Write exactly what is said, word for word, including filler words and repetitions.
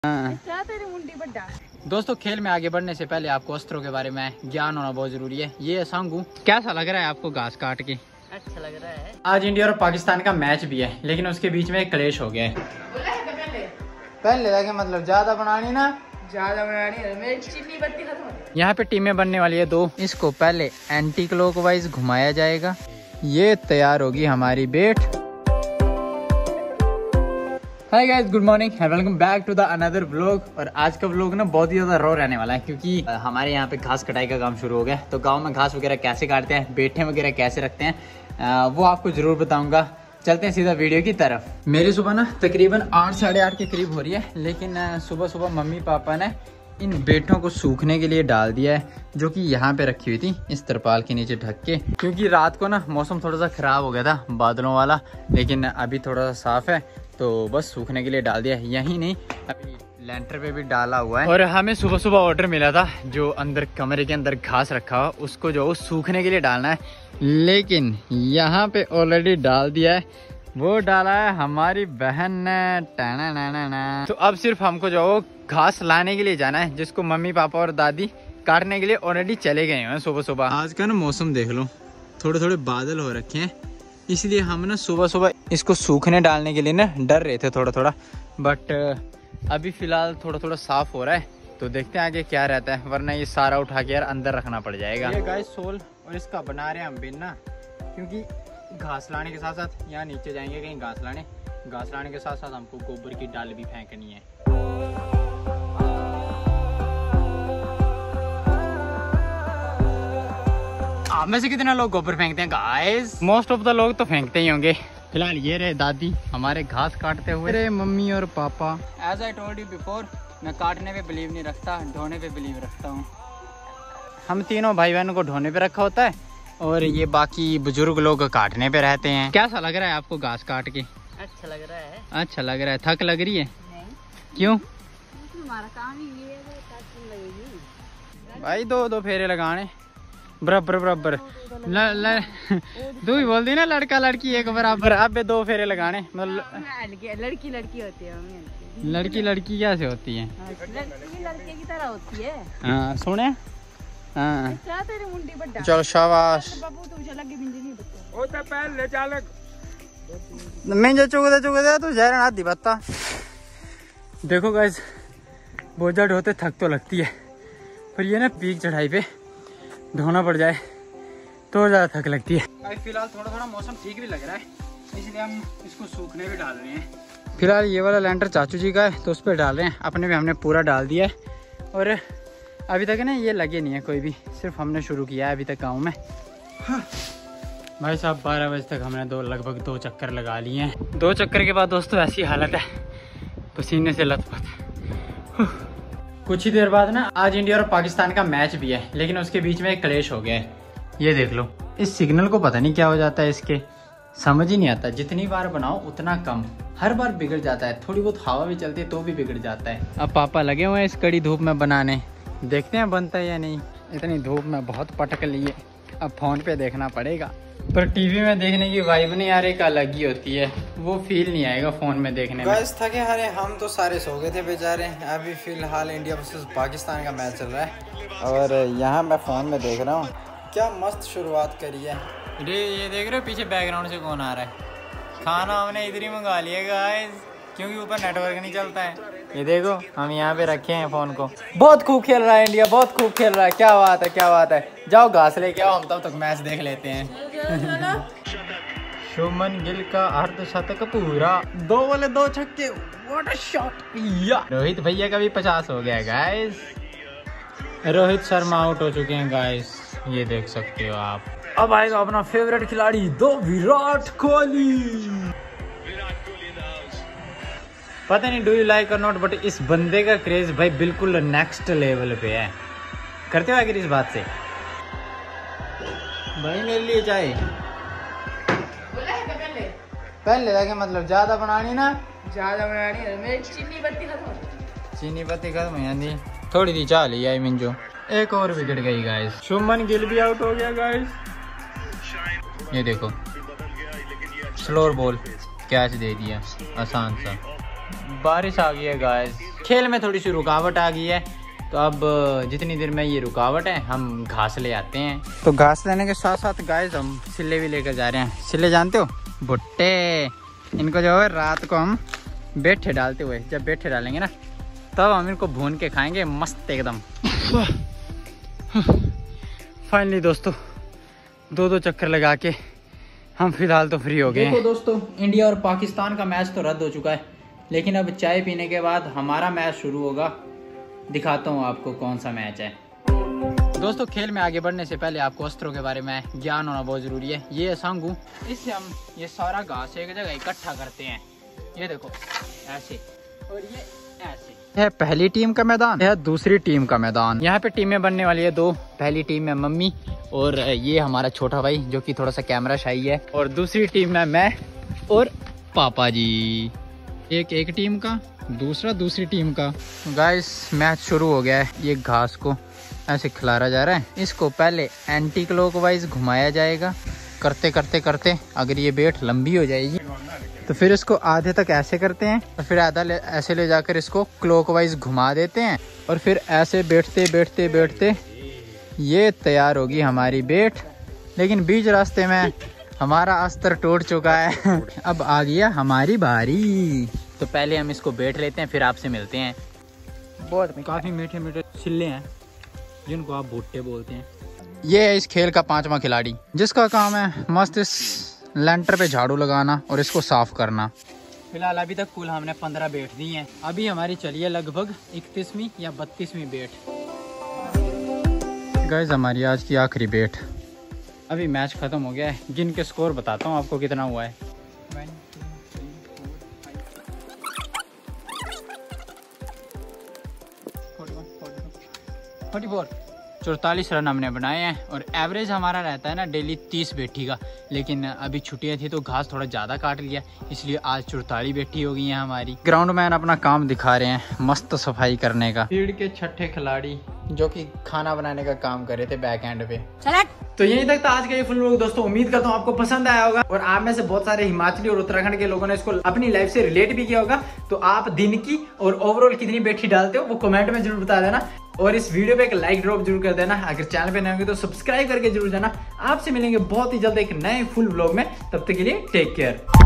हाँ। दोस्तों, खेल में आगे बढ़ने से पहले आपको अस्त्रों के बारे में ज्ञान होना बहुत जरूरी है। ये सांगू कैसा लग रहा है आपको घास काट के? अच्छा लग रहा है। आज इंडिया और पाकिस्तान का मैच भी है, लेकिन उसके बीच में एक क्लेश हो गया है। पहले जाके मतलब ज्यादा बनानी ना ज्यादा बनानी, मेरी चीनी बत्ती खत्म हो गई। यहाँ पे टीमें बनने वाली है दो। इसको पहले एंटी क्लॉकवाइज घुमाया जाएगा। ये तैयार होगी हमारी बेट। Hi guys, good morning and welcome back to the another vlog. और आज का व्लॉग ना बहुत ही ज्यादा रॉ रहने वाला है, क्योंकि हमारे यहाँ पे घास कटाई का काम शुरू हो गया। तो गांव में घास वगैरह कैसे काटते हैं, बेटे वगैरह कैसे रखते हैं, वो आपको जरूर बताऊंगा। चलते हैं सीधा वीडियो की तरफ। मेरी सुबह ना तकरीबन आठ साढ़े आठ के करीब हो रही है, लेकिन सुबह सुबह मम्मी पापा ने इन बेटों को सूखने के लिए डाल दिया है, जो कि यहाँ पे रखी हुई थी इस तरपाल के नीचे ढक के। क्योंकि रात को ना मौसम थोड़ा सा खराब हो गया था, बादलों वाला, लेकिन अभी थोड़ा सा साफ है, तो बस सूखने के लिए डाल दिया। यही नहीं, अभी लेंटर पे भी डाला हुआ है। और हमें सुबह सुबह ऑर्डर मिला था, जो अंदर कमरे के अंदर घास रखा हुआ उसको जो सूखने के लिए डालना है, लेकिन यहाँ पे ऑलरेडी डाल दिया है। वो डाला है हमारी बहन ने। टाना ना ना ना। तो अब सिर्फ हमको जो घास लाने के लिए जाना है, जिसको मम्मी पापा और दादी काटने के लिए ऑलरेडी चले गए हैं सुबह सुबह। आज का ना मौसम देख लो, थोड़े थोड़े बादल हो रखे हैं, इसलिए हम ना सुबह सुबह इसको सूखने डालने के लिए ना डर रहे थे थोड़ा थोड़ा। बट अभी फिलहाल थोड़ा थोड़ा साफ हो रहा है, तो देखते हैं आगे क्या रहता है, वरना ये सारा उठा के यार अंदर रखना पड़ जाएगा। ये गाइस सोल, और इसका बना रहे हैं हम बिन ना, क्योंकि घास लाने के साथ साथ यहाँ नीचे जाएंगे कहीं घास लाने। घास लाने के साथ साथ हमको गोबर की डाल भी फेंकनी है। आप में से कितने लोग गोबर फेंकते हैं गाइस? मोस्ट ऑफ द लोग तो फेंकते ही होंगे। फिलहाल ये रहे दादी हमारे घास काटते हुए, रहे मम्मी और papa. As I told you before, मैं काटने पे बिलीव नहीं रखता, ढोने पे बिलीव रखता हूँ। हम तीनों भाई बहनों को ढोने पे रखा होता है, और ये बाकी बुजुर्ग लोग काटने पे रहते हैं। कैसा लग रहा है आपको घास काट के? अच्छा लग रहा है। अच्छा लग रहा है। थक लग रही है? नहीं। क्यों? हमारा काम ही ये है, थक लगेगी भाई। दो दो फेरे लगाने बराबर बराबर। तू ही बोल दी ना, लड़का लड़की एक बराबर। अब दो फेरे लगाने मतलब लड़की लड़की होती है। लड़की लड़की कैसे होती है? लड़की लड़के की तरह होती है। हाँ सुने। हाँ तेरी चलो शाबाश। मैं चुगदे चुगदे तू जहर हाथ दी बत्ता। देखो गाइस, बोझा ढोते थक तो लगती है, पर ये ना पीक चढ़ाई पे ढोना पड़ जाए तो ज्यादा थक लगती है। फिलहाल थोड़ा थोड़ा मौसम ठीक भी लग रहा है, इसलिए हम इसको सूखने भी डाल रहे हैं। फिलहाल ये वाला लेंटर चाचू जी का है, तो उस पर डाल रहे हैं। अपने भी हमने पूरा डाल दिया है, और अभी तक ना ये लगे नहीं है कोई भी, सिर्फ हमने शुरू किया है अभी तक गाँव में। हाँ। भाई साहब बारह बजे तक हमने दो लगभग दो चक्कर लगा लिए हैं। दो चक्कर के बाद दोस्तों ऐसी हालत है, पसीने से लथपथ। कुछ ही देर बाद ना आज इंडिया और पाकिस्तान का मैच भी है, लेकिन उसके बीच में एक क्लेश हो गया है। ये देख लो, इस सिग्नल को पता नहीं क्या हो जाता है, इसके समझ ही नहीं आता। जितनी बार बनाओ उतना कम, हर बार बिगड़ जाता है। थोड़ी बहुत हवा भी चलती है तो भी बिगड़ जाता है। अब पापा लगे हुए हैं इस कड़ी धूप में बनाने, देखते हैं बनता है या नहीं। इतनी धूप में बहुत पटक लिए, अब फोन पे देखना पड़ेगा। पर टीवी में देखने की वाइब नहीं यार, एक अलग ही होती है, वो फील नहीं आएगा फोन में देखने में। बस थके हारे हम तो सारे सो गए थे बेचारे। अभी फिलहाल इंडिया वर्सेस पाकिस्तान का मैच चल रहा है, और यहाँ मैं फोन में देख रहा हूँ। क्या मस्त शुरुआत करी है। ये ये देख रहे हो पीछे बैकग्राउंड से कौन आ रहा है? खाना हमने इधर ही मंगा लिया गाइस, क्योंकि ऊपर नेटवर्क नहीं चलता है। ये देखो हम यहाँ पे रखे हैं फोन को। बहुत खूब खेल रहा है इंडिया, बहुत खूब खेल रहा है। क्या बात है, क्या बात है। जाओ घास लेके आओ, हम तब तक मैच देख लेते हैं। शुभमन गिल का अर्धशतक पूरा, दो वाले दो छक्के, व्हाट अ शॉट। रोहित भैया का भी पचास हो गया गाइस। रोहित शर्मा आउट हो चुके हैं गाइस, ये देख सकते हो आप। अब आएगा अपना फेवरेट खिलाड़ी, दो विराट कोहली। पता नहीं डू यू लाइक और नॉट, बट इस बंदे का क्रेज भाई बिल्कुल नेक्स्ट लेवल पे है। करते हो आखिर इस बात से? भाई मेरे लिए चाय पहले जाके मतलब ज्यादा बनानी ना ज्यादा बनानी, मेरी चीनी बत्ती खत्म हो गई। चीनी पत्ती खत्म है यानी थोड़ी सी चाह ली आई मिंजो। एक और विकेट गई गाइस। शुभमन गिल भी आउट हो गया गाइस। ये देखो स्लोअर बॉल कैच दे दिया आसान सा। बारिश आ गई है गाइस। खेल में थोड़ी सी रुकावट आ गई है, तो अब जितनी देर में ये रुकावट है हम घास ले आते हैं। तो घास लेने के साथ साथ गाइस हम सिले भी लेकर जा रहे हैं। सिले जानते हो, भुट्टे, इनको जो है रात को हम बेठे डालते हुए, जब बेठे डालेंगे ना तब हम इनको भून के खाएंगे मस्त एकदम। फाइनली दोस्तों दो दो चक्कर लगा के हम फिलहाल तो फ्री हो गए हैं। देखो दोस्तों, इंडिया और पाकिस्तान का मैच तो रद्द हो चुका है, लेकिन अब चाय पीने के बाद हमारा मैच शुरू होगा। दिखाता हूँ आपको कौन सा मैच है। दोस्तों खेल में आगे बढ़ने से पहले आपको अस्त्रों के बारे में ज्ञान होना बहुत जरूरी है। ये सांगू, इससे हम ये सारा घास एक जगह इकट्ठा करते हैं। ये देखो ऐसे, और ये ऐसे। यह पहली टीम का मैदान, यह दूसरी टीम का मैदान। यहाँ पे टीमें बनने वाली है दो। पहली टीम में मम्मी और ये हमारा छोटा भाई जो कि थोड़ा सा कैमरा शाई है, और दूसरी टीम में मैं और पापा जी। एक एक टीम का, दूसरा दूसरी टीम का। गाइस मैच शुरू हो गया है। ये घास को ऐसे खिलारा जा रहा है। इसको पहले एंटी क्लॉकवाइज घुमाया जाएगा। करते करते करते अगर ये बेट लंबी हो जाएगी तो फिर इसको आधे तक ऐसे करते हैं, और फिर आधा ले, ऐसे ले जाकर इसको क्लॉकवाइज घुमा देते हैं, और फिर ऐसे बैठते बैठते बैठते ये तैयार होगी हमारी बेट। लेकिन बीच रास्ते में हमारा अस्त्र टूट चुका है। अब आ गया हमारी बारी। तो पहले हम इसको बैठ लेते हैं, फिर आपसे मिलते हैं। बहुत काफ़ी मीठे मीठे छिल्ले हैं जिनको आप भुट्टे बोलते हैं। ये है इस खेल का पांचवा खिलाड़ी, जिसका काम है मस्त इस लेंटर पे झाड़ू लगाना और इसको साफ करना। फिलहाल अभी तक कुल हमने पंद्रह बैठ दी हैं। अभी हमारी चलिए लगभग इकतीसवीं या बत्तीसवीं बैठ। गाइस हमारी आज की आखिरी बैठ। अभी मैच खत्म हो गया है। गिन के स्कोर बताता हूँ आपको कितना हुआ है। फोर्टी फोर चौतालीस रन हमने बनाए हैं, और एवरेज हमारा रहता है ना डेली तीस बैठी का। लेकिन अभी छुट्टियां थी तो घास थोड़ा ज़्यादा काट लिया, इसलिए आज चौतालीस बैठी हो गई है हमारी। ग्राउंड मैन अपना काम दिखा रहे हैं, मस्त सफाई करने का। फील्ड के छठे खिलाड़ी जो कि खाना बनाने का काम कर रहे थे बैक एंड पे। तो यहीं तक था आज का ये फुल व्लॉग दोस्तों। उम्मीद करता हूँ आपको पसंद आया होगा, और आप में से बहुत सारे हिमाचली और उत्तराखंड के लोगों ने इसको अपनी लाइफ से रिलेट भी किया होगा। तो आप दिन की और ओवरऑल कितनी बैठी डालते हो वो कमेंट में जरूर बता देना, और इस वीडियो पे एक लाइक ड्रॉप जरूर कर देना। अगर चैनल पे नए होंगे तो सब्सक्राइब करके जरूर जाना। आपसे मिलेंगे बहुत ही जल्द एक नए फुल व्लॉग में। तब तक के लिए टेक केयर।